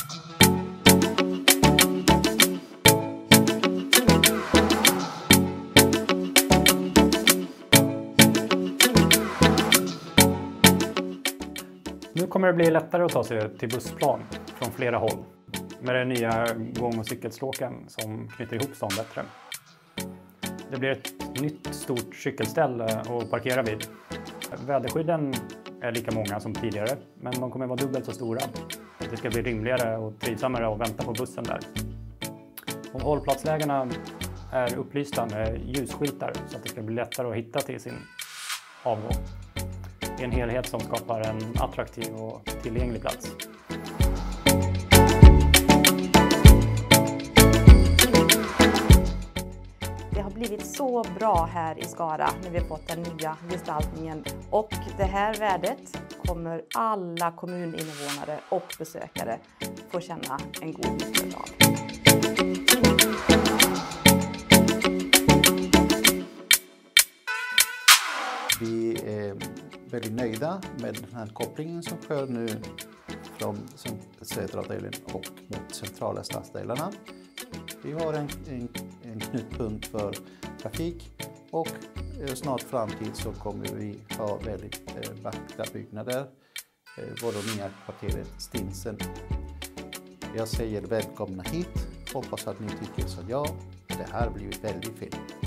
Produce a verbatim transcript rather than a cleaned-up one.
Nu kommer det bli lättare att ta sig till bussplan från flera håll med den nya gång- och cykelstråken som knyter ihop stan bättre. Det blir ett nytt stort cykelställ att parkera vid. Väderskydden är lika många som tidigare, men de kommer vara dubbelt så stora. Det ska bli rimligare och trivsammare att vänta på bussen där. Och hållplatslägena är upplysta med ljusskyltar så att det ska bli lättare att hitta till sin avgång. Det är en helhet som skapar en attraktiv och tillgänglig plats. Det har blivit så bra här i Skara när vi har fått den nya gestaltningen, och det här värdet kommer alla kommuninvånare och besökare få känna en god nytta av. Vi är väldigt nöjda med den här kopplingen som sker nu från södra delen och mot centrala stadsdelarna. Vi har en, en, en knutpunkt för trafik, och eh, snart framtid så kommer vi ha väldigt eh, vackra byggnader. Eh, våra nya kvarteret Stinsen. Jag säger välkomna hit. Hoppas att ni tycker så. Ja, det här blir väldigt fint.